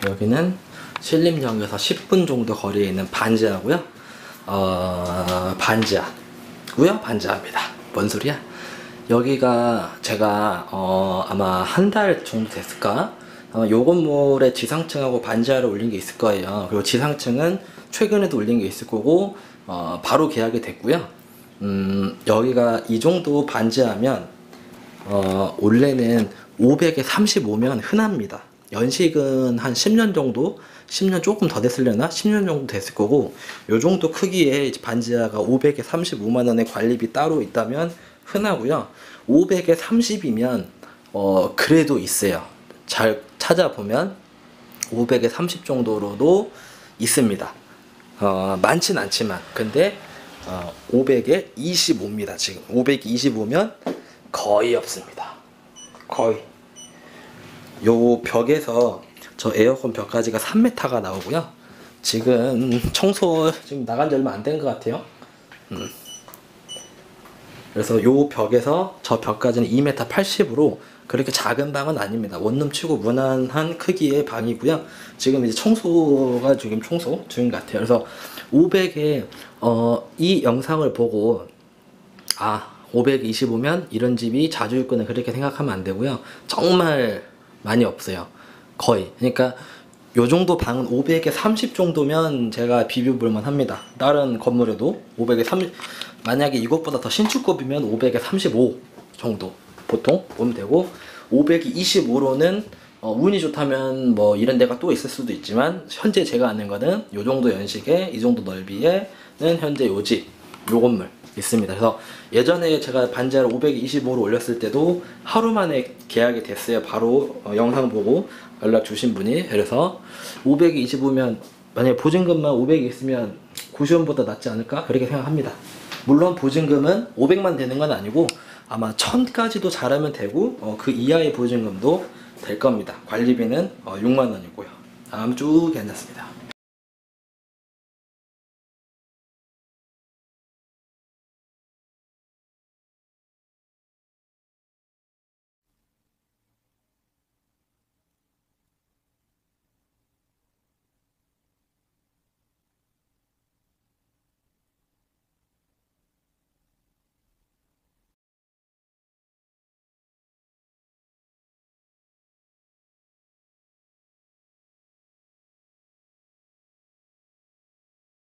여기는 신림역에서 10분 정도 거리에 있는 반지하고요. 반지하고요. 반지하입니다. 뭔 소리야? 여기가 제가 아마 한 달 정도 됐을까? 요 건물의 지상층하고 반지하를 올린 게 있을 거예요. 그리고 지상층은 최근에도 올린 게 있을 거고 바로 계약이 됐고요. 여기가 이 정도 반지하면 원래는 500에 35면 흔합니다. 연식은 한 10년 정도, 10년 조금 더 됐으려나? 10년 정도 됐을 거고, 요 정도 크기의 반지하가 500에 35만원의 관리비 따로 있다면 흔하고요. 500에 30이면 그래도 있어요. 잘 찾아보면 500에 30 정도로도 있습니다. 많진 않지만, 근데 500에 25입니다. 지금 525면 거의 없습니다. 거의. 요 벽에서 저 에어컨 벽까지가 3m가 나오고요. 지금 청소 지금 나간 지 얼마 안 된 것 같아요. 그래서 요 벽에서 저 벽까지는 2m 80으로 그렇게 작은 방은 아닙니다. 원룸 치고 무난한 크기의 방이고요. 지금 이제 청소가 지금 청소 중인 것 같아요. 그래서 500에 이 영상을 보고 525면 이런 집이 자주 있거나 그렇게 생각하면 안 되고요. 정말 많이 없어요. 거의. 그러니까 요 정도 방은 500에 30 정도면 제가 비벼볼만 합니다. 다른 건물에도 500에 30, 만약에 이것보다 더 신축급이면 500에 35 정도 보통 보면 되고, 525로는 운이 좋다면 뭐 이런 데가 또 있을 수도 있지만, 현재 제가 아는 거는 요 정도 연식에 이 정도 넓이에는 현재 요 집, 요 건물 있습니다. 그래서 예전에 제가 반지하를 525로 올렸을 때도 하루 만에 계약이 됐어요. 바로 영상 보고 연락 주신 분이. 그래서 525면 만약에 보증금만 500이 있으면 고시원보다 낫지 않을까? 그렇게 생각합니다. 물론 보증금은 500만 되는 건 아니고 아마 1000까지도 잘하면 되고 그 이하의 보증금도 될 겁니다. 관리비는 6만 원이고요. 다음 주 괜찮습니다.